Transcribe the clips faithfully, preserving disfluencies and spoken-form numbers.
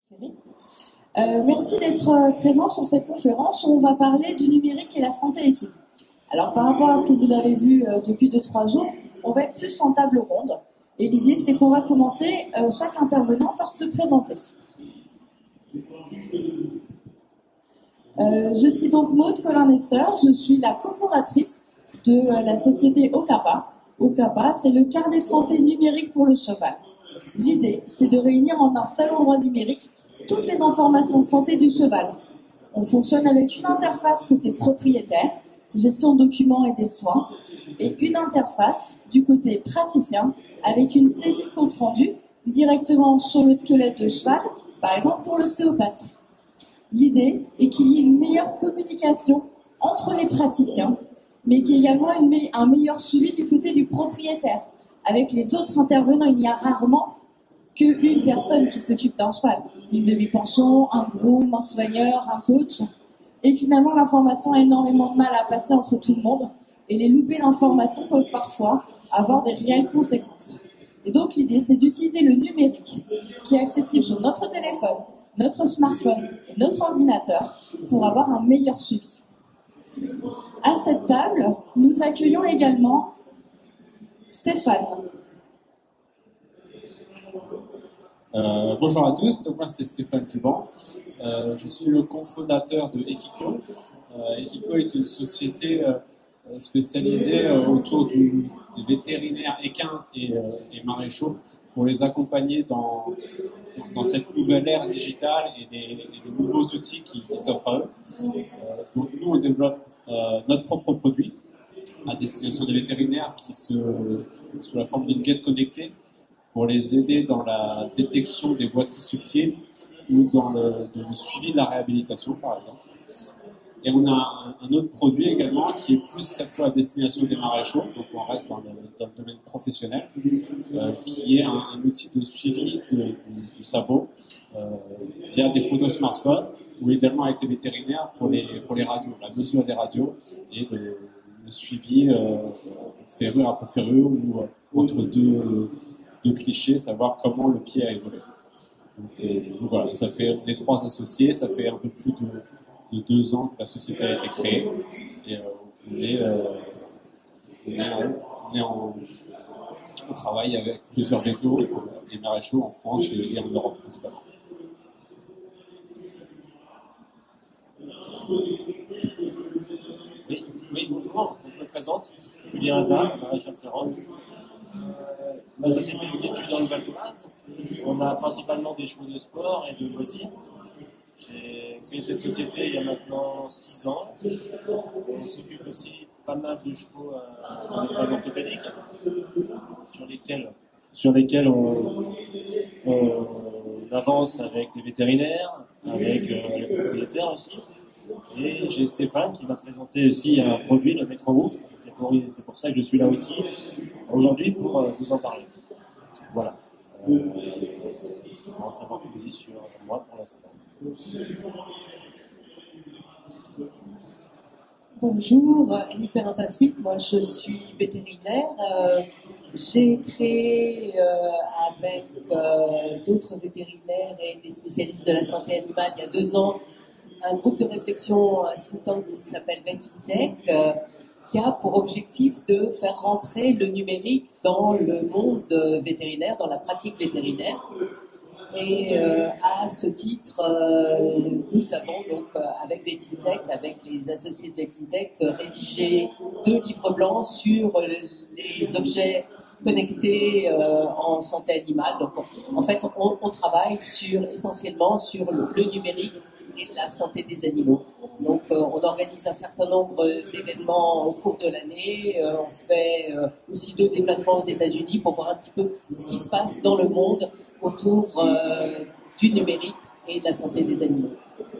Euh, merci d'être présent sur cette conférence où on va parler du numérique et la santé éthique. Alors par rapport à ce que vous avez vu euh, depuis deux trois jours, on va être plus en table ronde. Et l'idée c'est qu'on va commencer euh, chaque intervenant par se présenter. Euh, je suis donc Maude Colin-Messeur, je suis la cofondatrice de euh, la société Okapa. Okapa, c'est le carnet de santé numérique pour le cheval. L'idée, c'est de réunir en un seul endroit numérique toutes les informations de santé du cheval. On fonctionne avec une interface côté propriétaire, gestion de documents et des soins, et une interface du côté praticien avec une saisie de compte rendu directement sur le squelette de cheval, par exemple pour l'ostéopathe. L'idée est qu'il y ait une meilleure communication entre les praticiens, mais qu'il y ait également une me- un meilleur suivi du côté du propriétaire. Avec les autres intervenants, il y a rarement qu'une personne qui s'occupe d'un cheval. Une demi-pension, un groom, un soigneur, un coach. Et finalement, l'information a énormément de mal à passer entre tout le monde. Et les loupés d'information peuvent parfois avoir des réelles conséquences. Et donc, l'idée, c'est d'utiliser le numérique qui est accessible sur notre téléphone, notre smartphone et notre ordinateur pour avoir un meilleur suivi. À cette table, nous accueillons également Stéphane. Euh, bonjour à tous, donc moi c'est Stéphane Juban, euh, je suis le cofondateur de Ekiko. Euh, Ekiko est une société euh, spécialisée euh, autour du, des vétérinaires équins et, euh, et maréchaux pour les accompagner dans, dans, dans cette nouvelle ère digitale et des, et des nouveaux outils qui, qui s'offrent à eux. Euh, donc nous on développe euh, notre propre produit à destination des vétérinaires qui se, sous la forme d'une guide connectée, pour les aider dans la détection des boiteries subtiles ou dans le, le suivi de la réhabilitation, par exemple. Et on a un, un autre produit également qui est plus cette fois à destination des maréchaux, donc on reste dans le, dans le domaine professionnel, euh, qui est un, un outil de suivi de, du, du sabot euh, via des photos smartphones ou également avec les vétérinaires pour les, pour les radios, la mesure des radios et le, le suivi euh, ferrure après ferrure ou euh, entre deux de clichés, savoir comment le pied a évolué. Donc, euh, donc voilà, ça fait, on est trois associés, ça fait un peu plus de, de deux ans que la société a été créée, et euh, on est, euh, on est, en, on est en, on travaille avec plusieurs vétos et maréchaux en France et, et en Europe principalement. Oui, oui, bonjour, je me présente, Julien Hazard, maréchal ferrand. Euh, ma société se situe dans le Val d'Oise. On a principalement des chevaux de sport et de loisirs. J'ai créé cette société il y a maintenant six ans. On s'occupe aussi pas mal de chevaux à des problèmes orthopédiques sur lesquels, sur lesquels on, on avance avec les vétérinaires, avec euh, les propriétaires aussi. Et j'ai Stéphane qui va présenter aussi un produit, le Métro-Ouf. C'est pour, c'est pour ça que je suis là aussi aujourd'hui pour euh, vous en parler. Voilà. Euh, je vais en savoir plus sur moi pour l'instant. Bonjour, Annie Perrentin-Smith, moi je suis vétérinaire. Euh, j'ai créé euh, avec euh, d'autres vétérinaires et des spécialistes de la santé animale il y a deux ans un groupe de réflexion, un think tank qui s'appelle VetIntech, euh, qui a pour objectif de faire rentrer le numérique dans le monde vétérinaire, dans la pratique vétérinaire. Et euh, à ce titre, euh, nous avons donc euh, avec VetIntech, avec les associés de VetIntech, euh, rédigé deux livres blancs sur euh, les objets connectés euh, en santé animale. Donc en fait, on, on travaille sur essentiellement sur le, le numérique et la santé des animaux. Donc euh, on organise un certain nombre d'événements au cours de l'année. Euh, on fait euh, aussi deux déplacements aux États-Unis pour voir un petit peu ce qui se passe dans le monde autour euh, du numérique et de la santé des animaux.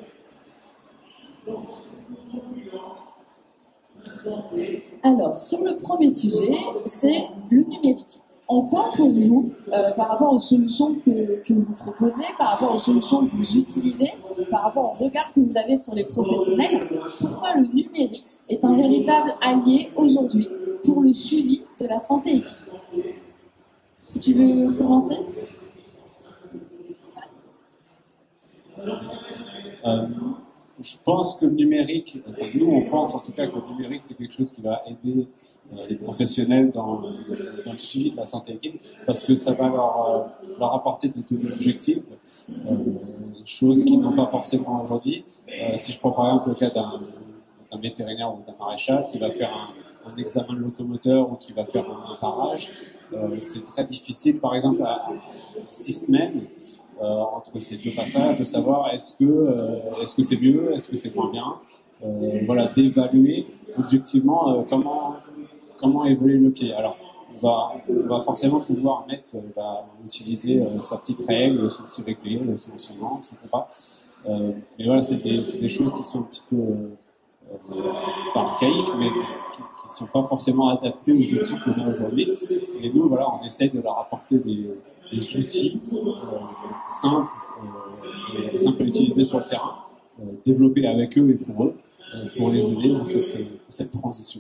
Alors, sur le premier sujet, c'est le numérique. En quoi, pour vous, euh, par rapport aux solutions que, que vous proposez, par rapport aux solutions que vous utilisez, par rapport au regard que vous avez sur les professionnels, pourquoi le numérique est un véritable allié aujourd'hui pour le suivi de la santé éthique? Si tu veux commencer. Euh, je pense que le numérique, enfin nous on pense en tout cas que le numérique c'est quelque chose qui va aider euh, les professionnels dans, dans le suivi de la santé équipe parce que ça va leur, euh, leur apporter des données objectives, euh, choses qu'ils n'ont pas forcément aujourd'hui. Euh, si je prends par exemple le cas d'un, d'un vétérinaire ou d'un maréchal qui va faire un, un examen de locomoteur ou qui va faire un, un parage, euh, c'est très difficile par exemple à, à six semaines Euh, entre ces deux passages, de savoir est-ce que euh, est-ce que c'est mieux, est-ce que c'est moins bien, euh, voilà, d'évaluer objectivement euh, comment comment évolue le pied. Alors, on va on va forcément pouvoir mettre, euh, bah, utiliser euh, sa petite règle, son petit réglé, son son angle, son compas. Euh, mais voilà, c'est des c'est des choses qui sont un petit peu euh, archaïques, mais qui, qui qui sont pas forcément adaptées aux outils qu'on a aujourd'hui. Et nous, voilà, on essaie de leur apporter des des outils euh, simples, euh, et simples à utiliser sur le terrain, euh, développés avec eux et pour eux, euh, pour les aider dans cette, euh, cette transition.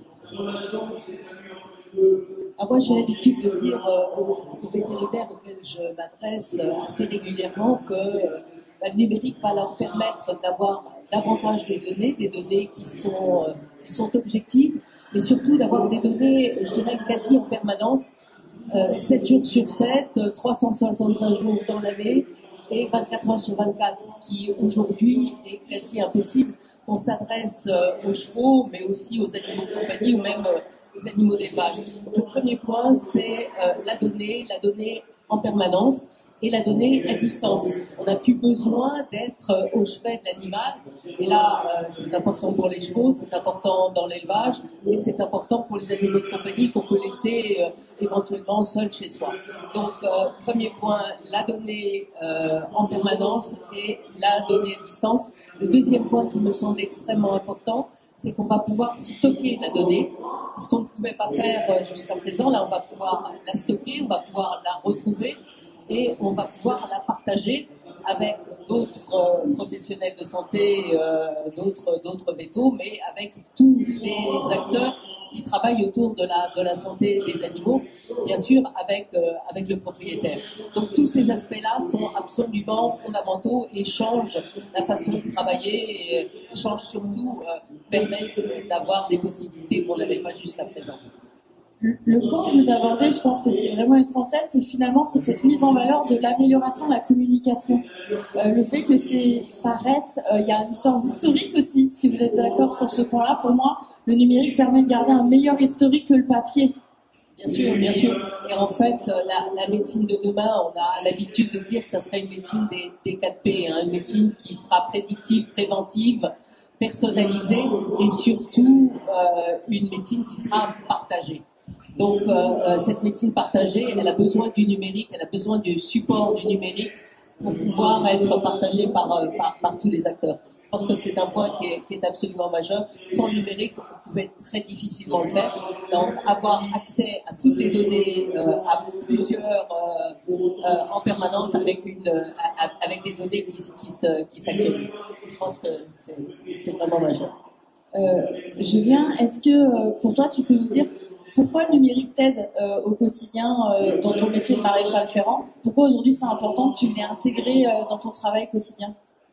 Ah, moi, j'ai l'habitude de dire euh, aux, aux vétérinaires auxquels je m'adresse euh, assez régulièrement que euh, bah, le numérique va leur permettre d'avoir davantage de données, des données qui sont, euh, qui sont objectives, mais surtout d'avoir des données, je dirais, quasi en permanence, Euh, sept jours sur sept, trois cent soixante-cinq jours dans l'année et vingt-quatre heures sur vingt-quatre, ce qui aujourd'hui est quasi impossible. On s'adresse euh, aux chevaux, mais aussi aux animaux de compagnie ou même euh, aux animaux d'élevage. Le premier point, c'est euh, la donnée, la donnée en permanence et la donnée à distance. On n'a plus besoin d'être euh, au chevet de l'animal. Et là, euh, c'est important pour les chevaux, c'est important dans l'élevage et c'est important pour les animaux de compagnie qu'on peut laisser euh, éventuellement seuls chez soi. Donc, euh, premier point, la donnée euh, en permanence et la donnée à distance. Le deuxième point qui me semble extrêmement important, c'est qu'on va pouvoir stocker la donnée, ce qu'on ne pouvait pas faire euh, jusqu'à présent. Là, on va pouvoir la stocker, on va pouvoir la retrouver et on va pouvoir la partager avec d'autres euh, professionnels de santé, euh, d'autres d'autres vétos, mais avec tous les acteurs qui travaillent autour de la de la santé des animaux, bien sûr avec euh, avec le propriétaire. Donc tous ces aspects-là sont absolument fondamentaux et changent la façon de travailler et changent surtout euh, permettent d'avoir des possibilités qu'on n'avait pas jusqu'à présent. Le point que vous abordez, je pense que c'est vraiment essentiel, c'est finalement c'est cette mise en valeur de l'amélioration de la communication. Euh, le fait que c'est, ça reste, euh, il y a une histoire historique aussi, si vous êtes d'accord sur ce point-là. Pour moi, le numérique permet de garder un meilleur historique que le papier. Bien sûr, bien sûr. Et en fait, la, la médecine de demain, on a l'habitude de dire que ça serait une médecine des, des quatre P, hein, une médecine qui sera prédictive, préventive, personnalisée et surtout euh, une médecine qui sera partagée. Donc, euh, cette médecine partagée, elle a besoin du numérique, elle a besoin du support du numérique pour pouvoir être partagée par, par, par tous les acteurs. Je pense que c'est un point qui est, qui est absolument majeur. Sans numérique, on pouvait très difficilement le faire. Donc, avoir accès à toutes les données, euh, à plusieurs, euh, euh, en permanence, avec une, euh, avec des données qui, qui se, qui s'actualisent. Je pense que c'est, c'est vraiment majeur. Euh, Julien, est-ce que euh, pour toi, tu peux nous dire pourquoi le numérique t'aide euh, au quotidien euh, dans ton métier de maréchal ferrant? Pourquoi aujourd'hui c'est important que tu l'aies intégré euh, dans ton travail quotidien?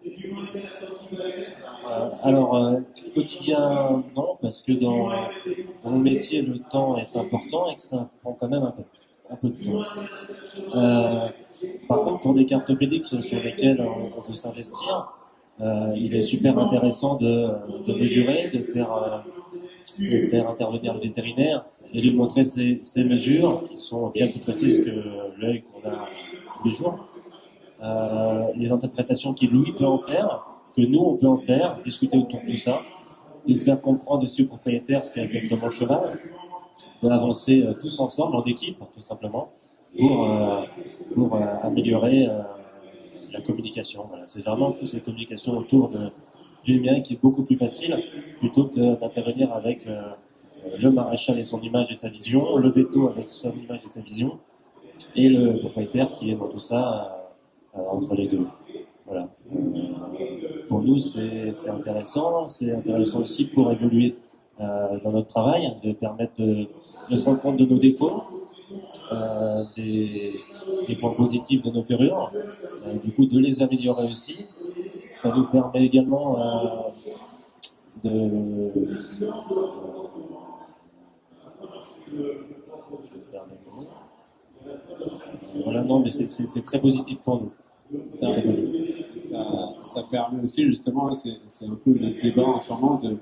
Euh, alors, euh, quotidien, non, parce que dans, dans mon métier, le temps est important et que ça prend quand même un peu, un peu de temps. Euh, par contre, pour des cartes pédiques sur lesquelles on, on veut s'investir, euh, il est super intéressant de, de mesurer, de faire, euh, de faire intervenir le vétérinaire et lui montrer ces, ces mesures qui sont bien plus précises que l'œil qu'on a tous les jours. Euh, les interprétations qu'il lui peut en faire, que nous on peut en faire, discuter autour de tout ça, de faire comprendre aussi au propriétaire ce qu'est exactement le cheval, d'avancer euh, tous ensemble en équipe, tout simplement, pour, euh, pour euh, améliorer euh, la communication. Voilà. C'est vraiment toutes les communications autour de, du numérique qui est beaucoup plus facile, plutôt que d'intervenir avec euh, le maréchal et son image et sa vision, le veto avec son image et sa vision, et le propriétaire qui est dans tout ça euh, entre les deux. Voilà. Euh, pour nous, c'est, c'est intéressant. C'est intéressant aussi pour évoluer euh, dans notre travail, de permettre de, de se rendre compte de nos défauts, euh, des, des points positifs de nos ferrures, euh, du coup de les améliorer aussi, ça nous permet également euh, de... Voilà, non, mais c'est très positif pour nous. Ça, ça, ça permet aussi justement, c'est un peu le débat en ce moment, de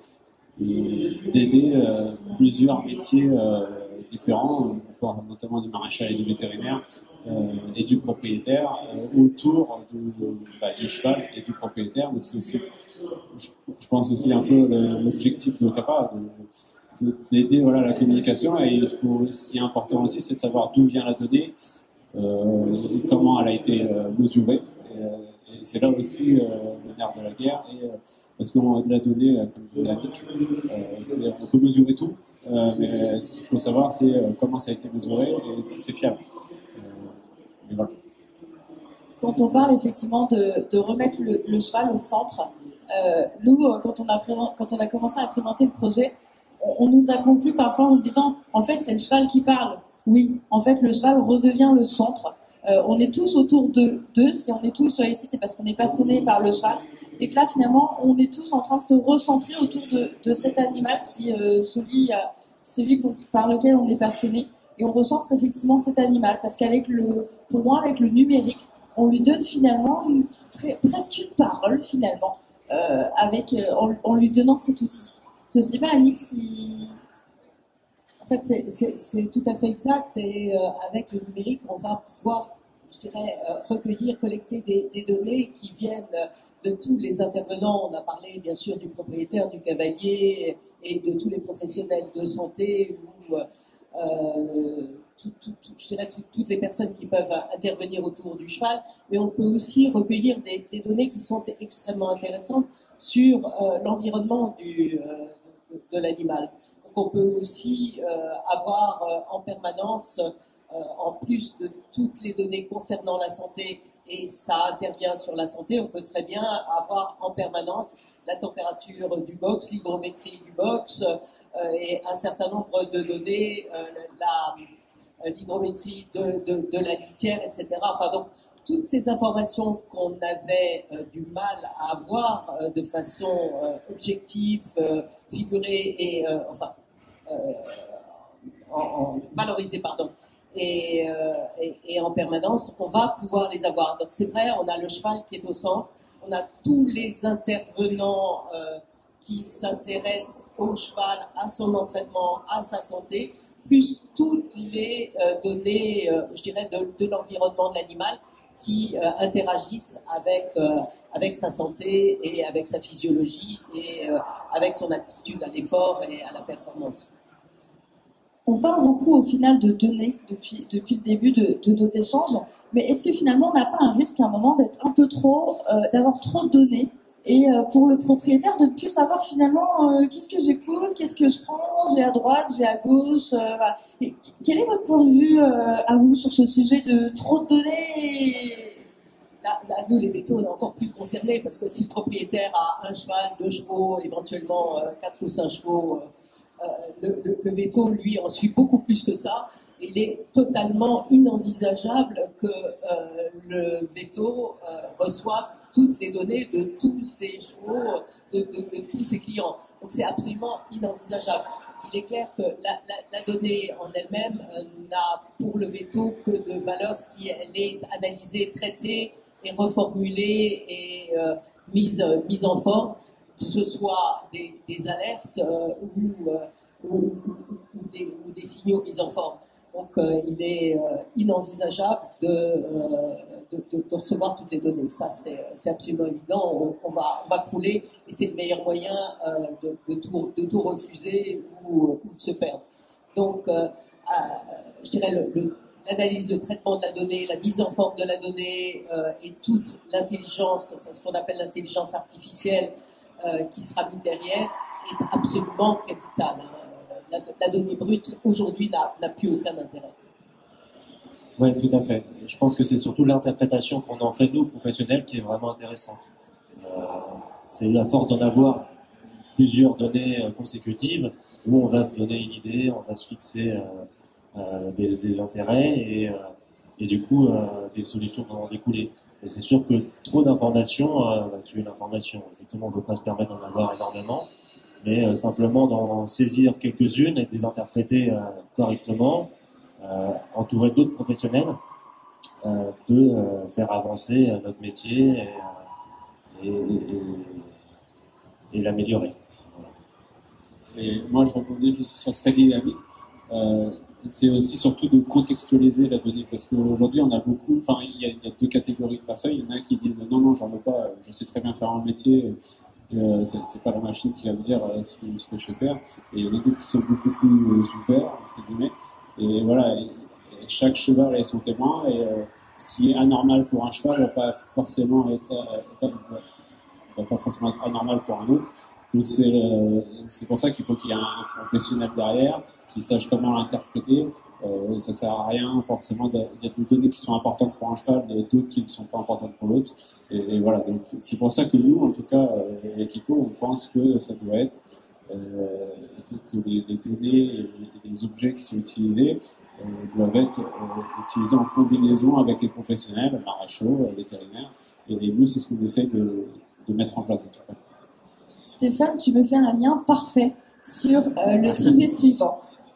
d'aider euh, plusieurs métiers euh, différents, notamment du maraîchage et du vétérinaire euh, et du propriétaire euh, autour de, de, bah, du cheval et du propriétaire. Donc c'est aussi, je, je pense aussi un peu l'objectif de Ocapa, d'aider voilà, la communication. Et il faut, ce qui est important aussi, c'est de savoir d'où vient la donnée, euh, et comment elle a été euh, mesurée. Et, euh, et c'est là aussi euh, le nerf de la guerre. Et, euh, parce que la donnée, euh, comme disait Annick, euh, on peut mesurer tout, euh, mais ce qu'il faut savoir, c'est euh, comment ça a été mesuré et si c'est fiable. Euh, mais voilà. Quand on parle effectivement de, de remettre le, le cheval au centre, euh, nous, quand on, a présent, quand on a commencé à présenter le projet, on, on nous a conclu parfois en nous disant « En fait, c'est le cheval qui parle ». Oui, en fait, le cheval redevient le centre. Euh, on est tous autour d'eux. De, si on est tous ici, c'est parce qu'on est passionné par le cheval. Et que là, finalement, on est tous en train de se recentrer autour de, de cet animal qui, euh, celui, euh, celui pour, par lequel on est passionné. Et on recentre effectivement cet animal parce qu'avec le, pour moi, avec le numérique, on lui donne finalement une, presque une parole finalement, euh, avec, euh, en, en lui donnant cet outil. Je ne sais pas, Annick, si... En fait, c'est tout à fait exact. Et euh, avec le numérique, on va pouvoir, je dirais, euh, recueillir, collecter des, des données qui viennent de tous les intervenants. On a parlé bien sûr du propriétaire, du cavalier et de tous les professionnels de santé ou euh, tout, tout, tout, je dirais tout, toutes les personnes qui peuvent intervenir autour du cheval. Mais on peut aussi recueillir des, des données qui sont extrêmement intéressantes sur euh, l'environnement du euh, de, de l'animal. On peut aussi euh, avoir euh, en permanence, euh, en plus de toutes les données concernant la santé, et ça intervient sur la santé, on peut très bien avoir en permanence la température du box, l'hygrométrie du box, euh, et un certain nombre de données, euh, l'hygrométrie de, de, de la litière, et cetera. Enfin, donc, toutes ces informations qu'on avait euh, du mal à avoir euh, de façon euh, objective, euh, figurée et euh, enfin euh, en, en valorisée, pardon, et, euh, et, et en permanence, on va pouvoir les avoir. Donc c'est vrai, on a le cheval qui est au centre, on a tous les intervenants euh, qui s'intéressent au cheval, à son entraînement, à sa santé, plus toutes les euh, données, euh, je dirais, de, de l'environnement de l'animal qui euh, interagissent avec, euh, avec sa santé et avec sa physiologie et euh, avec son aptitude à l'effort et à la performance. On parle beaucoup au final de données depuis, depuis le début de, de nos échanges, mais est-ce que finalement on n'a pas un risque à un moment d'être un peu trop, euh, d'avoir trop de données et euh, pour le propriétaire de ne plus savoir finalement euh, qu'est-ce que j'écoute, qu'est-ce que je prends, j'ai à droite, j'ai à gauche, euh, voilà. Et quel est votre point de vue euh, à vous sur ce sujet de trop de données et... Là, là, nous, les vétos, on est encore plus concernés parce que si le propriétaire a un cheval, deux chevaux, éventuellement euh, quatre ou cinq chevaux, euh, le, le, le véto, lui, en suit beaucoup plus que ça. Il est totalement inenvisageable que euh, le véto euh, reçoive toutes les données de tous ses chevaux, de, de, de tous ses clients. Donc c'est absolument inenvisageable. Il est clair que la, la, la donnée en elle-même euh, n'a pour le véto que de valeur si elle est analysée, traitée et reformulée et euh, mise, euh, mise en forme, que ce soit des, des alertes euh, ou, euh, ou, ou, ou, des, ou des signaux mis en forme. Donc euh, il est euh, inenvisageable de, euh, de, de, de recevoir toutes les données. Ça, c'est absolument évident. On, on, va, on va crouler et c'est le meilleur moyen euh, de, de, tout, de tout refuser ou, ou de se perdre. Donc, euh, euh, je dirais le, le l'analyse de traitement de la donnée, la mise en forme de la donnée euh, et toute l'intelligence, enfin, ce qu'on appelle l'intelligence artificielle euh, qui sera mise derrière est absolument capitale. La, la donnée brute aujourd'hui n'a plus aucun intérêt. Oui, tout à fait. Je pense que c'est surtout l'interprétation qu'on en fait nous, professionnels, qui est vraiment intéressante. Euh, c'est la force d'en avoir plusieurs données consécutives où on va se donner une idée, on va se fixer euh, euh, des, des intérêts et, euh, et du coup, euh, des solutions vont en découler. Et c'est sûr que trop d'informations euh, va tuer l'information. Effectivement, on ne peut pas se permettre d'en avoir énormément, mais euh, simplement d'en saisir quelques-unes et de les interpréter euh, correctement, euh, entouré d'autres professionnels, euh, peut euh, faire avancer euh, notre métier et, et, et, et l'améliorer. Et moi, je rebondis juste sur ce qu'a dit Yannick. Euh, c'est aussi surtout de contextualiser la donnée, parce qu'aujourd'hui, on a beaucoup, enfin, il y, y a deux catégories de personnes. Il y en a qui disent non, non, j'en veux pas, je sais très bien faire un métier, euh, c'est, c'est pas la machine qui va me dire euh, ce, que, ce que je sais faire. Et il y en a d'autres qui sont beaucoup plus euh, ouverts, entre guillemets. Et voilà, et, et chaque cheval a son témoin, et euh, ce qui est anormal pour un cheval va pas forcément être, euh, enfin, va, va pas forcément être anormal pour un autre. Donc c'est euh, c'est pour ça qu'il faut qu'il y ait un professionnel derrière qui sache comment l'interpréter. Euh, ça sert à rien forcément de, il y a des données qui sont importantes pour un cheval, il y a d'autres qui ne sont pas importantes pour l'autre. Et, et voilà, donc c'est pour ça que nous, en tout cas, euh, avec Kiko, on pense que ça doit être euh, que, que les, les données et les, les objets qui sont utilisés euh, doivent être euh, utilisés en combinaison avec les professionnels, maréchaux, euh, vétérinaires. Et, et nous, c'est ce qu'on essaie de, de mettre en place en tout cas. Stéphane, tu me fais un lien parfait sur euh, le sujet suivant.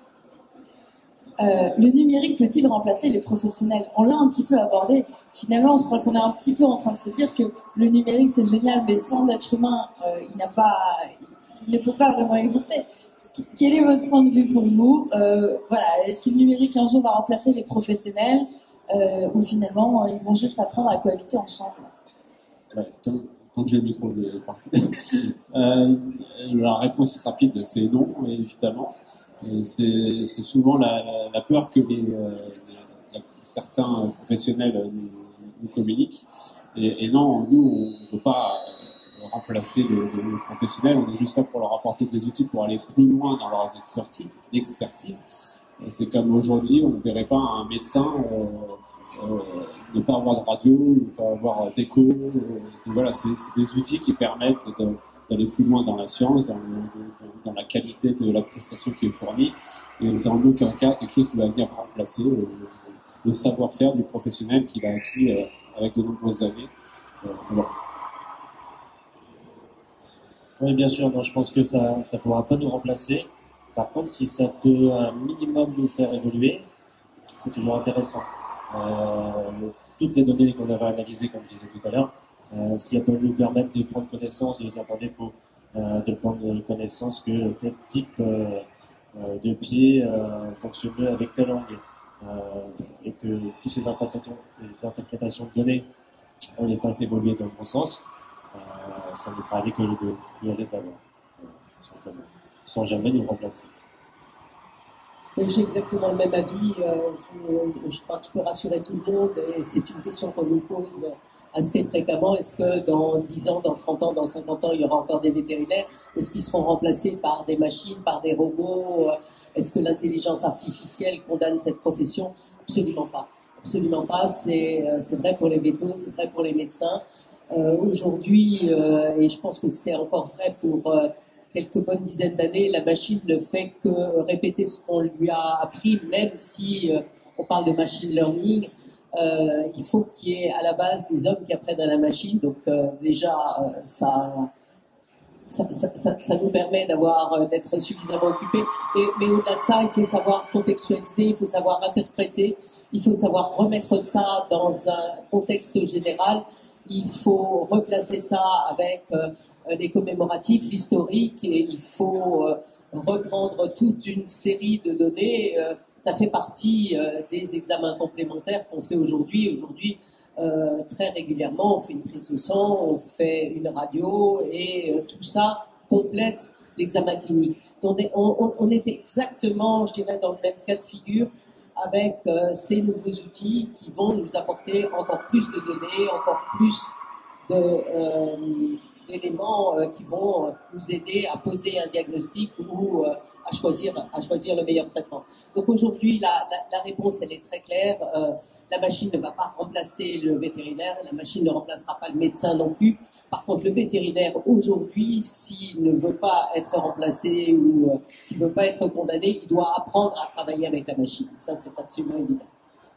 Euh, le numérique peut-il remplacer les professionnels? On l'a un petit peu abordé. Finalement, je crois qu'on est un petit peu en train de se dire que le numérique c'est génial, mais sans être humain, euh, il n'a pas, il ne peut pas vraiment exister. Quel est votre point de vue pour vous? euh, Voilà, est-ce que le numérique un jour va remplacer les professionnels euh, ou finalement ils vont juste apprendre à cohabiter ensemble? Ouais, tant, tant que j'ai le micro, je vais partir. euh, la réponse rapide, c'est non, évidemment. Et c'est, c'est souvent la, la, la peur que les, euh, les, certains professionnels nous, nous communiquent. Et, et non, nous, on ne veut pas remplacer les, les professionnels, on est juste là pour leur apporter des outils pour aller plus loin dans leurs expertises. Et c'est comme aujourd'hui, on ne verrait pas un médecin euh, euh, ne pas avoir de radio, ne pas avoir d'écho. Euh, voilà, c'est, c'est des outils qui permettent de d'aller plus loin dans la science, dans, le, dans la qualité de la prestation qui est fournie. Et c'est en aucun cas quelque chose qui va venir remplacer le, le savoir-faire du professionnel qu'il a acquis euh, avec de nombreuses années. Euh, voilà. Oui, bien sûr. Non, je pense que ça ça pourra pas nous remplacer. Par contre, si ça peut un minimum nous faire évoluer, c'est toujours intéressant. Euh, toutes les données qu'on avait analysées, comme je disais tout à l'heure, Euh, si elles peuvent nous permettre de prendre connaissance de certains défauts, euh, de prendre connaissance que tel type euh, euh, de pied euh, fonctionne mieux avec tel angle, euh, et que toutes ces interprétations, ces interprétations de données, on les fasse évoluer dans le bon sens, euh, ça ne fera aller que, que, que aller d'avant, euh, tout simplement, sans jamais nous remplacer. Oui, j'ai exactement le même avis. Euh, je, je crois que je peux rassurer tout le monde, et c'est une question qu'on nous pose assez fréquemment. Est-ce que dans dix ans, dans trente ans, dans cinquante ans, il y aura encore des vétérinaires? Est-ce qu'ils seront remplacés par des machines, par des robots? Est-ce que l'intelligence artificielle condamne cette profession? Absolument pas. Absolument pas. C'est, c'est vrai pour les vétos, c'est vrai pour les médecins. Euh, aujourd'hui, euh, et je pense que c'est encore vrai pour euh, quelques bonnes dizaines d'années, la machine ne fait que répéter ce qu'on lui a appris, même si euh, on parle de machine learning. Euh, il faut qu'il y ait à la base des hommes qui apprennent à la machine. Donc euh, déjà, euh, ça, ça, ça, ça, ça nous permet d'avoir, euh, d'être suffisamment occupés. Mais, mais au-delà de ça, il faut savoir contextualiser, il faut savoir interpréter, il faut savoir remettre ça dans un contexte général. Il faut replacer ça avec euh, les commémoratifs, l'historique, et il faut euh, reprendre toute une série de données. Euh, ça fait partie euh, des examens complémentaires qu'on fait aujourd'hui. Aujourd'hui, euh, très régulièrement, on fait une prise de sang, on fait une radio, et euh, tout ça complète l'examen clinique. Donc, on, on, on était exactement, je dirais, dans le même cas de figure avec euh, ces nouveaux outils qui vont nous apporter encore plus de données, encore plus de, euh, d'éléments euh, qui vont nous aider à poser un diagnostic ou euh, à choisir à choisir le meilleur traitement. Donc aujourd'hui, la, la, la réponse, elle est très claire. Euh, la machine ne va pas remplacer le vétérinaire, la machine ne remplacera pas le médecin non plus. Par contre, le vétérinaire, aujourd'hui, s'il ne veut pas être remplacé ou euh, s'il ne veut pas être condamné, il doit apprendre à travailler avec la machine. Ça, c'est absolument évident.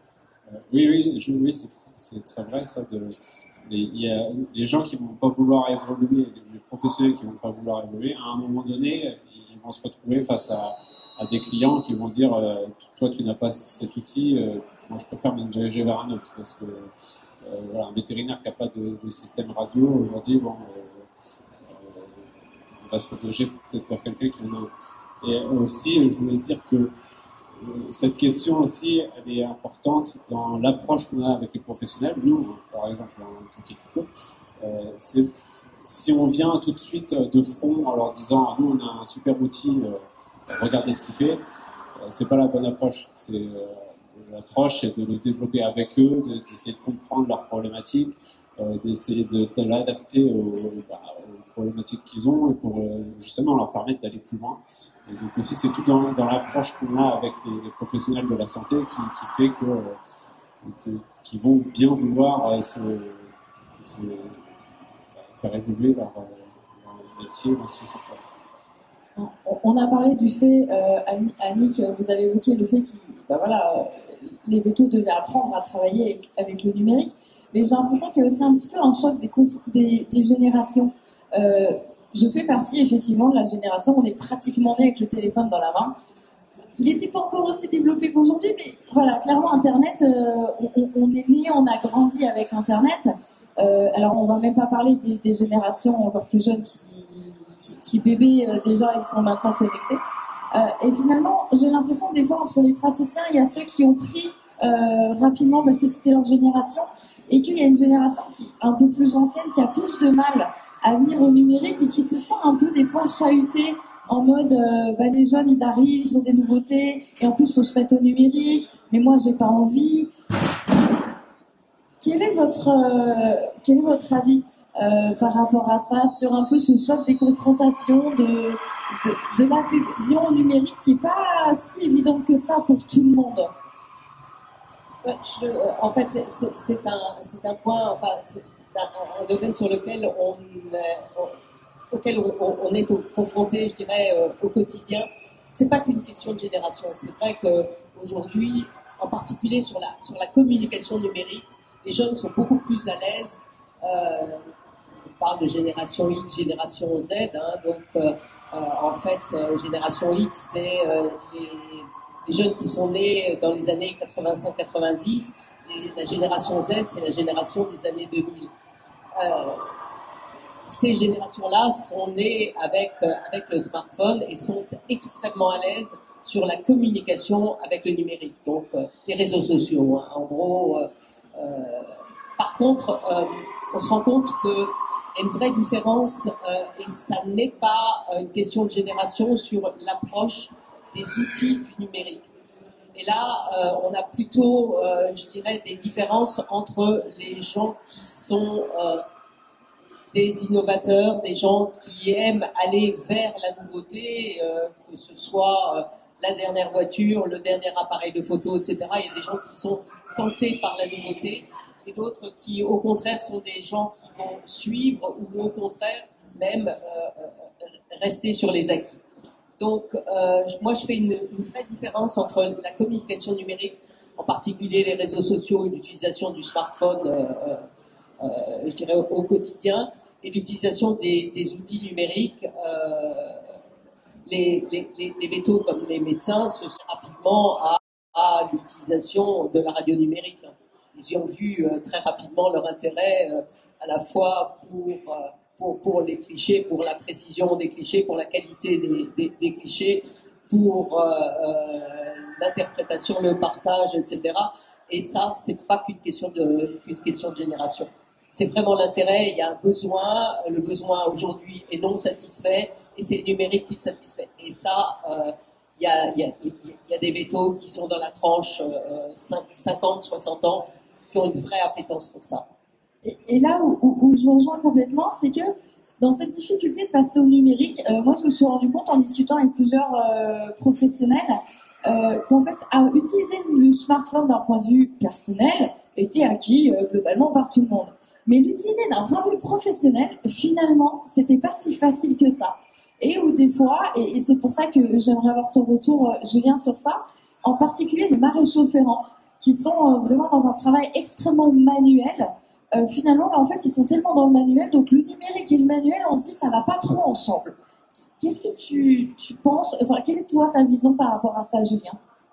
Euh, oui, oui, je, oui, c'est, c'est très vrai ça. De, il y a les gens qui vont pas vouloir évoluer, les professionnels qui vont pas vouloir évoluer. À un moment donné, ils vont se retrouver face à, à des clients qui vont dire, euh, toi, tu n'as pas cet outil, euh, moi, je préfère me diriger vers un autre, parce que euh, voilà, un vétérinaire qui n'a pas de, de système radio aujourd'hui, bon, euh, euh, on va se rediriger peut-être vers quelqu'un qui en a un. Et aussi, je voulais dire que cette question aussi, elle est importante dans l'approche qu'on a avec les professionnels. Nous, par exemple, en tant qu'Ekiko, euh, c'est si on vient tout de suite de front en leur disant « nous, on a un super outil, euh, regardez ce qu'il fait euh, », c'est pas la bonne approche. C'est, euh, l'approche, c'est de le développer avec eux, de, d'essayer de comprendre leurs problématiques, euh, d'essayer de, de l'adapter aux, bah, aux problématiques qu'ils ont et pour euh, justement leur permettre d'aller plus loin. Et donc aussi, c'est tout dans, dans l'approche qu'on a avec les, les professionnels de la santé qui, qui fait que, euh, que qu'ils vont bien vouloir euh, se, se faire évoluer leur, leur métier dans ce sens-là. On a parlé du fait, euh, Annick, vous avez évoqué le fait que bah voilà, les vétos devaient apprendre à travailler avec le numérique, mais j'ai l'impression qu'il y a aussi un petit peu un choc des, conf- des, des générations. Euh, je fais partie effectivement de la génération, on est pratiquement né avec le téléphone dans la main. Il n'était pas encore aussi développé qu'aujourd'hui, mais voilà, clairement Internet, euh, on, on est né, on a grandi avec Internet. Euh, alors on va même pas parler des, des générations encore plus jeunes qui Qui, qui bébés euh, déjà ils sont maintenant connectés euh, et finalement j'ai l'impression des fois entre les praticiens il y a ceux qui ont pris euh, rapidement parce que c'était leur génération et qu'il y a une génération qui un peu plus ancienne qui a plus de mal à venir au numérique et qui se sent un peu des fois chahutée en mode euh, bah, les jeunes ils arrivent, ils ont des nouveautés et en plus il faut se mettre au numérique mais moi j'ai pas envie. Quel est votre euh, quel est votre avis Euh, par rapport à ça, sur un peu ce choc des confrontations, de, de, de l'adhésion au numérique qui n'est pas si évidente que ça pour tout le monde. Ouais, je, euh, en fait, c'est, c'est, c'est, un, c'est un point, enfin, c'est, c'est un, un domaine sur lequel on, euh, on, auquel on, on est confronté, je dirais, euh, au quotidien. C'est pas qu'une question de génération. C'est vrai qu'aujourd'hui, en particulier sur la, sur la communication numérique, les jeunes sont beaucoup plus à l'aise. Euh, on parle de génération X, génération Z, hein, donc euh, euh, en fait, euh, génération X, c'est euh, les, les jeunes qui sont nés dans les années quatre-vingt-cinq quatre-vingt-dix, et la génération Z, c'est la génération des années deux mille. Euh, ces générations-là sont nées avec, euh, avec le smartphone et sont extrêmement à l'aise sur la communication avec le numérique, donc euh, les réseaux sociaux, hein, en gros. Euh, euh, par contre, euh, on se rend compte qu'il y a une vraie différence euh, et ça n'est pas euh, une question de génération sur l'approche des outils du numérique. Et là, euh, on a plutôt, euh, je dirais, des différences entre les gens qui sont euh, des innovateurs, des gens qui aiment aller vers la nouveauté, euh, que ce soit euh, la dernière voiture, le dernier appareil de photo, et cetera. Il y a des gens qui sont tentés par la nouveauté. Et d'autres qui, au contraire, sont des gens qui vont suivre ou au contraire, même euh, rester sur les acquis. Donc, euh, moi, je fais une, une vraie différence entre la communication numérique, en particulier les réseaux sociaux et l'utilisation du smartphone, euh, euh, je dirais, au, au quotidien, et l'utilisation des, des outils numériques. Euh, les, les, les, les vétos, comme les médecins, se sont rapidement à, à l'utilisation de la radio numérique. Ils y ont vu euh, très rapidement leur intérêt euh, à la fois pour, euh, pour, pour les clichés, pour la précision des clichés, pour la qualité des, des, des clichés, pour euh, euh, l'interprétation, le partage, et cetera. Et ça, c'est pas qu'une question de, qu'une question de génération. C'est vraiment l'intérêt, il y a un besoin, le besoin aujourd'hui est non satisfait et c'est le numérique qui le satisfait. Et ça, euh, il y a, il y a, il y a des vétos qui sont dans la tranche euh, cinquante soixante ans qui ont une vraie appétence pour ça. Et, et là où, où, où je vous rejoins complètement, c'est que dans cette difficulté de passer au numérique, euh, moi je me suis rendu compte en discutant avec plusieurs euh, professionnels euh, qu'en fait, à utiliser le smartphone d'un point de vue personnel était acquis euh, globalement par tout le monde. Mais l'utiliser d'un point de vue professionnel, finalement, c'était pas si facile que ça. Et où des fois, et, et c'est pour ça que j'aimerais avoir ton retour, euh, Julien, sur ça, en particulier les maréchaux ferrants. qui sont euh, vraiment dans un travail extrêmement manuel. Euh, finalement, là, en fait, ils sont tellement dans le manuel, donc le numérique et le manuel, on se dit ça va pas trop ensemble. Qu'est-ce que tu, tu penses, enfin, quelle est toi ta vision par rapport à ça, Julien?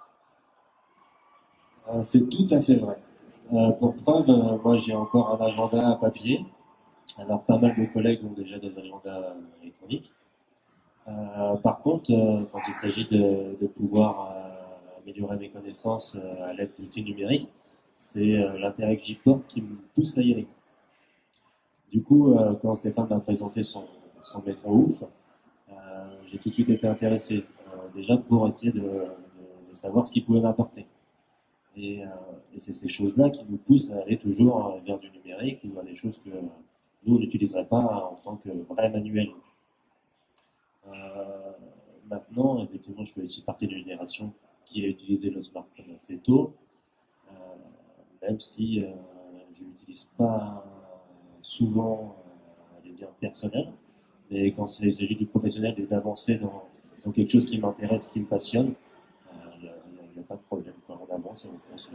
Euh, c'est tout à fait vrai. Euh, pour preuve, euh, moi j'ai encore un agenda à papier. Alors pas mal de collègues ont déjà des agendas électroniques. Euh, par contre, euh, quand il s'agit de, de pouvoir euh, améliorer mes connaissances euh, à l'aide d'outils numériques, c'est euh, l'intérêt que j'y porte qui me pousse à y aller. Du coup, euh, quand Stéphane m'a présenté son, son métro ouf, euh, j'ai tout de suite été intéressé, euh, déjà pour essayer de, de, de savoir ce qu'il pouvait m'apporter. Et, euh, et c'est ces choses-là qui nous poussent à aller toujours vers du numérique ou vers des choses que nous, on n'utiliserait pas en tant que vrai manuel. Euh, maintenant, effectivement, je fais aussi partie d'une génération qui a utilisé le smartphone assez tôt, euh, même si euh, je ne l'utilise pas souvent à des biens personnels, mais quand il s'agit du professionnel et d'avancer dans, dans quelque chose qui m'intéresse, qui me passionne, il n'y a, a, a pas de problème. Quand on avance et on fonce.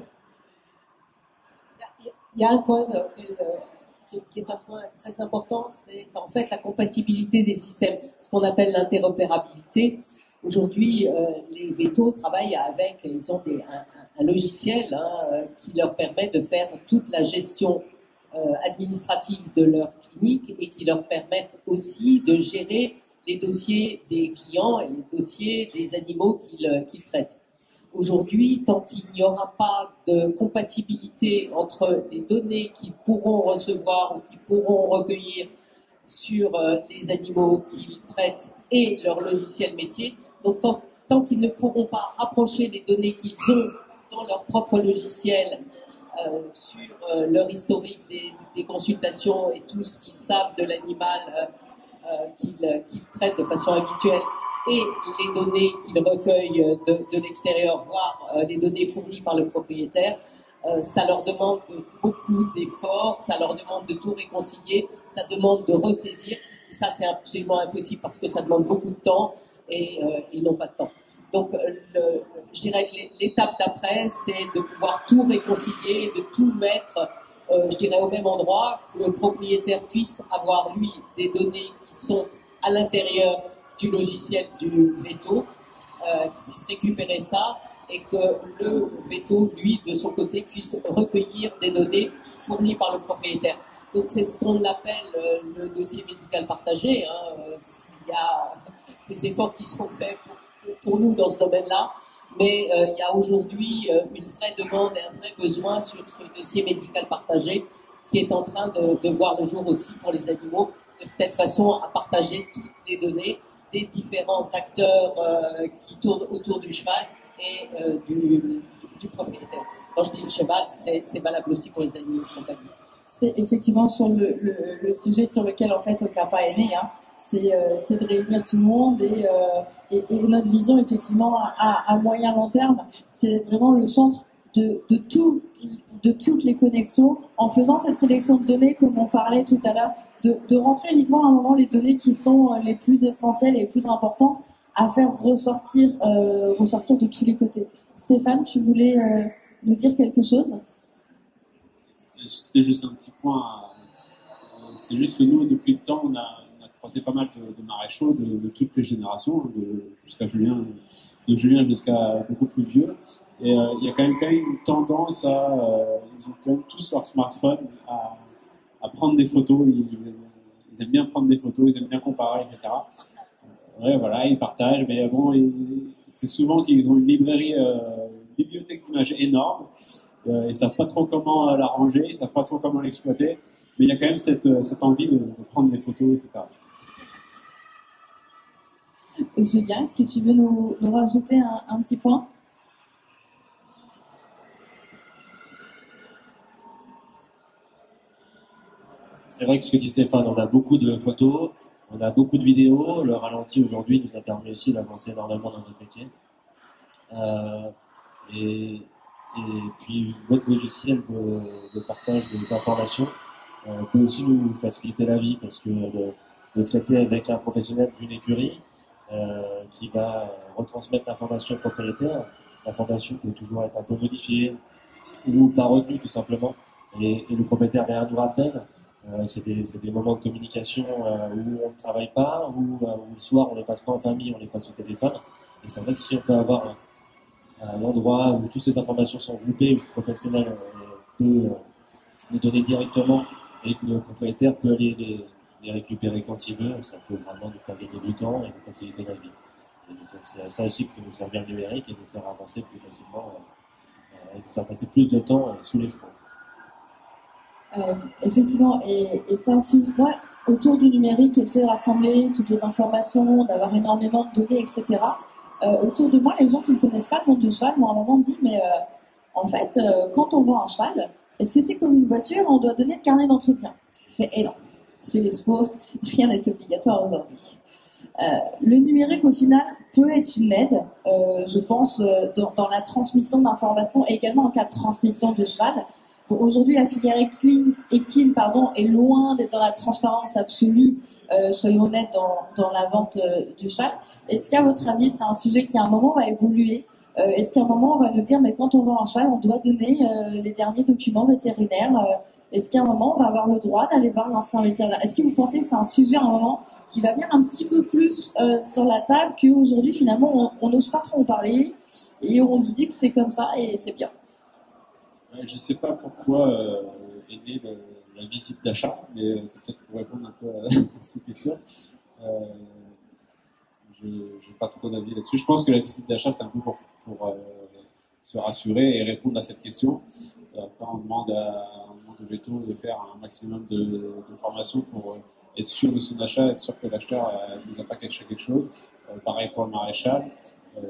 Il y a un point auquel, euh, qui, qui est un point très important, c'est en fait la compatibilité des systèmes, ce qu'on appelle l'interopérabilité. Aujourd'hui, euh, les vétos travaillent avec, ils ont des, un, un logiciel hein, qui leur permet de faire toute la gestion euh, administrative de leur clinique et qui leur permettent aussi de gérer les dossiers des clients et les dossiers des animaux qu'ils qu'ils traitent. Aujourd'hui, tant qu'il n'y aura pas de compatibilité entre les données qu'ils pourront recevoir ou qu'ils pourront recueillir sur euh, les animaux qu'ils traitent et leur logiciel métier, donc tant, tant qu'ils ne pourront pas rapprocher les données qu'ils ont dans leur propre logiciel euh, sur euh, leur historique des, des consultations et tout ce qu'ils savent de l'animal euh, euh, qu'ils qu'ils traitent de façon habituelle, et les données qu'ils recueillent de, de l'extérieur, voire euh, les données fournies par le propriétaire, euh, ça leur demande beaucoup d'efforts, ça leur demande de tout réconcilier, ça demande de ressaisir, et ça c'est absolument impossible parce que ça demande beaucoup de temps et euh, ils n'ont pas de temps. Donc le, je dirais que l'étape d'après, c'est de pouvoir tout réconcilier, de tout mettre, euh, je dirais, au même endroit, que le propriétaire puisse avoir, lui, des données qui sont à l'intérieur du logiciel du véto, euh, qui puisse récupérer ça et que le véto, lui, de son côté, puisse recueillir des données fournies par le propriétaire. Donc c'est ce qu'on appelle euh, le dossier médical partagé. Hein. Euh, il y a des efforts qui seront faits pour, pour nous dans ce domaine-là, mais euh, il y a aujourd'hui euh, une vraie demande et un vrai besoin sur ce dossier médical partagé qui est en train de, de voir le jour aussi pour les animaux, de telle façon à partager toutes les données des différents acteurs euh, qui tournent autour du cheval et euh, du, du, du propriétaire. Quand je dis le cheval, c'est valable aussi pour les animaux de compagnie. C'est effectivement sur le, le, le sujet sur lequel en fait Ocapa est né. Hein. C'est euh, de réunir tout le monde et, euh, et, et notre vision effectivement à, à moyen long terme, c'est vraiment le centre de, de, tout, de toutes les connexions en faisant cette sélection de données comme on parlait tout à l'heure. De, de rentrer uniquement à un moment les données qui sont les plus essentielles et les plus importantes à faire ressortir, euh, ressortir de tous les côtés. Stéphane, tu voulais euh, nous dire quelque chose? C'était juste un petit point. C'est juste que nous, depuis le temps, on a, on a croisé pas mal de, de maréchaux de, de toutes les générations, jusqu'à Julien, de Julien jusqu'à beaucoup plus vieux. Et euh, il y a quand même, quand même une tendance à... Euh, ils ont quand même tous leur smartphone à à prendre des photos, ils, ils aiment bien prendre des photos, ils aiment bien comparer, et cetera. Euh, ouais, voilà, ils partagent, mais bon, c'est souvent qu'ils ont une librairie, euh, une bibliothèque d'images énorme, euh, ils savent pas trop comment la ranger, ils savent pas trop comment l'exploiter, mais il y a quand même cette, cette envie de, de prendre des photos, et cetera. Julien, est-ce que tu veux nous, nous rajouter un, un petit point? C'est vrai que ce que dit Stéphane, on a beaucoup de photos, on a beaucoup de vidéos. Le ralenti aujourd'hui nous a permis aussi d'avancer énormément dans notre métier. Euh, et, et puis votre logiciel de, de partage d'informations euh, peut aussi nous faciliter la vie parce que de, de traiter avec un professionnel d'une écurie euh, qui va retransmettre l'information au propriétaire, l'information peut toujours être un peu modifiée. ou pas retenu tout simplement. Et, et le propriétaire derrière nous rappelle. Euh, c'est des, c'est des moments de communication euh, où on ne travaille pas, où, euh, où le soir on ne les passe pas en famille, on les passe au téléphone. Et c'est vrai que si on peut avoir un, un endroit où toutes ces informations sont groupées, où le professionnel euh, peut euh, les donner directement et que le propriétaire peut aller les, les récupérer quand il veut, ça peut vraiment nous faire gagner du temps et nous faciliter la vie. Et c'est ça aussi que peut nous servir le numérique et nous faire avancer plus facilement euh, et nous faire passer plus de temps euh, sous les chevaux. Euh, effectivement, et, et c'est un sujet, moi, autour du numérique et le fait de rassembler toutes les informations, d'avoir énormément de données, et cetera. Euh, autour de moi, les gens qui ne connaissent pas le monde du cheval m'ont à un moment dit, mais euh, en fait, euh, quand on voit un cheval, est-ce que c'est comme une voiture, on doit donner le carnet d'entretien? Je fais, eh non, chez les chevaux, rien n'est obligatoire aujourd'hui. Euh, le numérique, au final, peut être une aide, euh, je pense, euh, dans, dans la transmission d'informations et également en cas de transmission du cheval. Aujourd'hui, la filière équine, équine pardon, est loin d'être dans la transparence absolue, euh, soyons honnêtes, dans, dans la vente euh, du cheval. Est-ce qu'à votre avis, c'est un sujet qui à un moment va évoluer? euh, Est-ce qu'à un moment, on va nous dire, mais quand on vend un cheval, on doit donner euh, les derniers documents vétérinaires euh, Est-ce qu'à un moment, on va avoir le droit d'aller voir l'ancien vétérinaire? Est-ce que vous pensez que c'est un sujet à un moment qui va venir un petit peu plus euh, sur la table qu'aujourd'hui, finalement, on n'ose pas trop en parler et on se dit que c'est comme ça et c'est bien? Je ne sais pas pourquoi euh, est née le, la visite d'achat, mais c'est peut-être pour répondre un peu à ces questions. Euh, je n'ai pas trop d'avis là-dessus. Je pense que la visite d'achat, c'est un peu pour, pour euh, se rassurer et répondre à cette question. Euh, quand on demande à un monde de véto de faire un maximum de, de formations pour euh, être sûr de son achat, être sûr que l'acheteur ne euh, nous a pas caché quelque chose. Euh, pareil pour le maréchal. Euh,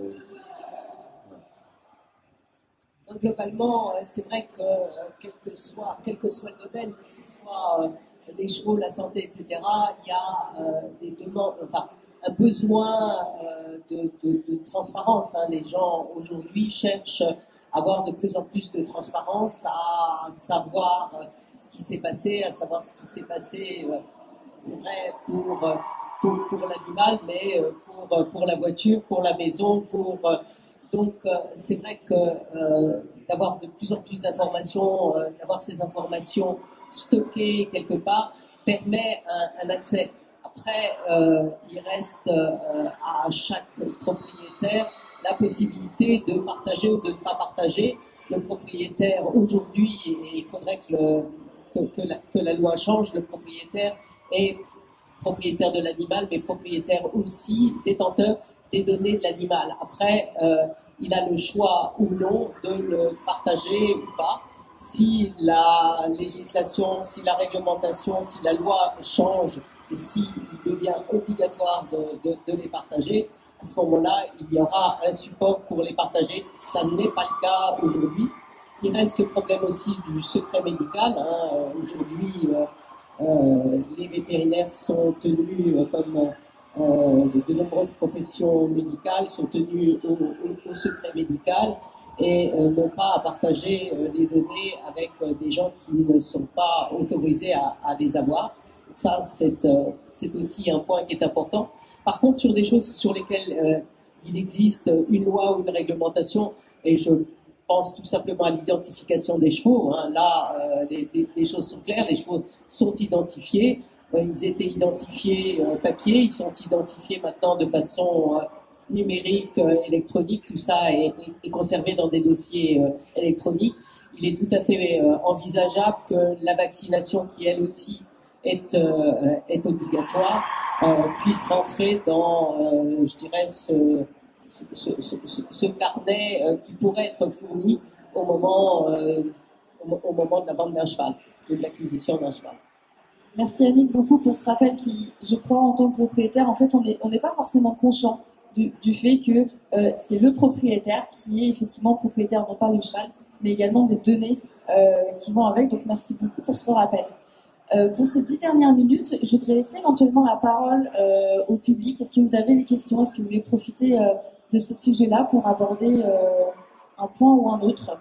Globalement, c'est vrai que quel que soit, quel que soit le domaine, que ce soit les chevaux, la santé, et cetera, il y a euh, des demandes, enfin, un besoin euh, de, de, de transparence. Hein. Les gens aujourd'hui cherchent à avoir de plus en plus de transparence, à savoir ce qui s'est passé, à savoir ce qui s'est passé. Euh, c'est vrai pour pour, pour l'animal, mais pour pour la voiture, pour la maison, pour Donc, euh, c'est vrai que euh, d'avoir de plus en plus d'informations, euh, d'avoir ces informations stockées quelque part, permet un, un accès. Après, euh, il reste euh, à chaque propriétaire la possibilité de partager ou de ne pas partager. Le propriétaire, aujourd'hui, et il faudrait que, le, que, que, la, que la loi change, le propriétaire est propriétaire de l'animal, mais propriétaire aussi, détenteur des données de l'animal. Après, euh, il a le choix ou non de le partager ou pas. Si la législation, si la réglementation, si la loi change et s'il devient obligatoire de, de, de les partager, à ce moment-là, il y aura un support pour les partager. Ça n'est pas le cas aujourd'hui. Il reste le problème aussi du secret médical. Hein. Aujourd'hui, euh, euh, les vétérinaires sont tenus euh, comme... Euh, Euh, de, de nombreuses professions médicales sont tenues au, au, au secret médical et euh, n'ont pas à partager euh, les données avec euh, des gens qui ne sont pas autorisés à, à les avoir. Donc ça, c'est euh, c'est aussi un point qui est important. Par contre, sur des choses sur lesquelles euh, il existe une loi ou une réglementation, et je pense tout simplement à l'identification des chevaux, hein, là, euh, les, les, les choses sont claires, les chevaux sont identifiés. Ils étaient identifiés euh, papier, ils sont identifiés maintenant de façon euh, numérique, euh, électronique, tout ça est, est, est conservé dans des dossiers euh, électroniques. Il est tout à fait euh, envisageable que la vaccination, qui elle aussi est, euh, est obligatoire, euh, puisse rentrer dans, euh, je dirais, ce, ce, ce, ce, ce carnet euh, qui pourrait être fourni au moment, euh, au, au moment de la vente d'un cheval, de l'acquisition d'un cheval. Merci Annick beaucoup pour ce rappel qui, je crois, en tant que propriétaire, en fait, on n'est on n'est pas forcément conscient du, du fait que euh, c'est le propriétaire qui est effectivement propriétaire non pas du cheval, mais également des données euh, qui vont avec. Donc merci beaucoup pour ce rappel. Euh, pour ces dix dernières minutes, je voudrais laisser éventuellement la parole euh, au public. Est-ce que vous avez des questions? Est-ce que vous voulez profiter euh, de ce sujet-là pour aborder euh, un point ou un autre?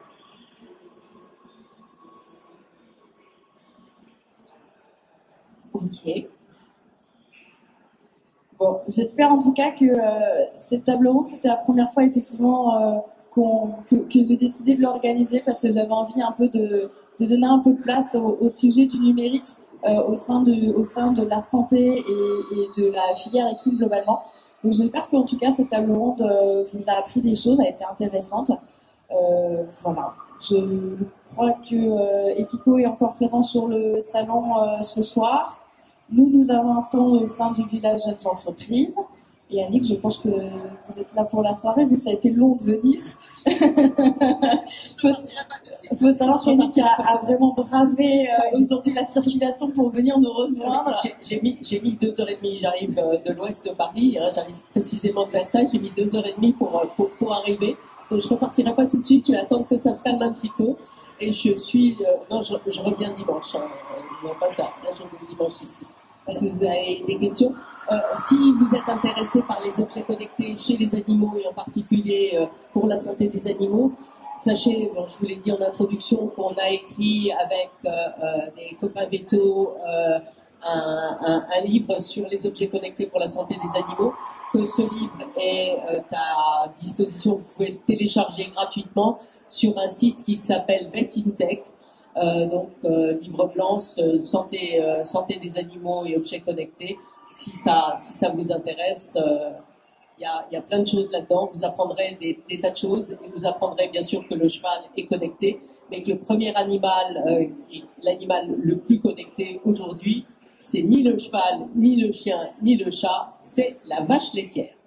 Ok. Bon, j'espère en tout cas que euh, cette table ronde, c'était la première fois effectivement euh, qu'on, que, que j'ai décidé de l'organiser parce que j'avais envie un peu de, de donner un peu de place au, au sujet du numérique euh, au sein de, au sein de la santé et, et de la filière équine globalement. Donc j'espère qu'en tout cas cette table ronde euh, vous a appris des choses, a été intéressante. Euh, voilà. Je crois que euh, Ekiko est encore présent sur le salon euh, ce soir. Nous, nous avons un stand au sein du village Jeunes Entreprises. Et Annick, je pense que vous êtes là pour la soirée, vu que ça a été long de venir. Il faut savoir qu'Annick a, a vraiment bravé euh, aujourd'hui la circulation pour venir nous rejoindre. J'ai, j'ai, mis, j'ai mis deux heures et demie, j'arrive euh, de l'ouest de Paris, hein, j'arrive précisément de Versailles, j'ai mis deux heures et demie pour, pour, pour arriver. Donc je repartirai pas tout de suite, je vais attendre que ça se calme un petit peu. Et je suis... Euh, non, je, je reviens dimanche, hein, euh, pas ça, là je reviens dimanche ici. Si vous avez des questions, euh, si vous êtes intéressé par les objets connectés chez les animaux et en particulier euh, pour la santé des animaux, sachez, bon, je vous l'ai dit en introduction, qu'on a écrit avec euh, euh, des copains vétos euh, un, un, un livre sur les objets connectés pour la santé des animaux, que ce livre est euh, à disposition, vous pouvez le télécharger gratuitement sur un site qui s'appelle VetInTech. Euh, donc euh, livre blanc euh, santé euh, santé des animaux et objets connectés. Si ça si ça vous intéresse, il euh, y a il y a plein de choses là-dedans. Vous apprendrez des, des tas de choses et vous apprendrez bien sûr que le cheval est connecté, mais que le premier animal, euh, l'animal le plus connecté aujourd'hui, c'est ni le cheval, ni le chien, ni le chat, c'est la vache laitière.